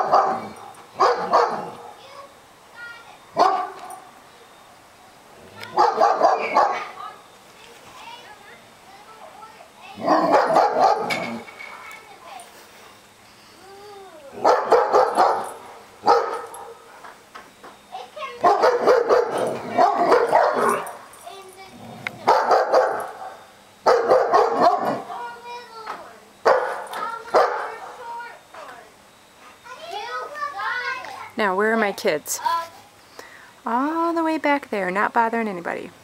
Now, where are my kids? All the way back there, not bothering anybody.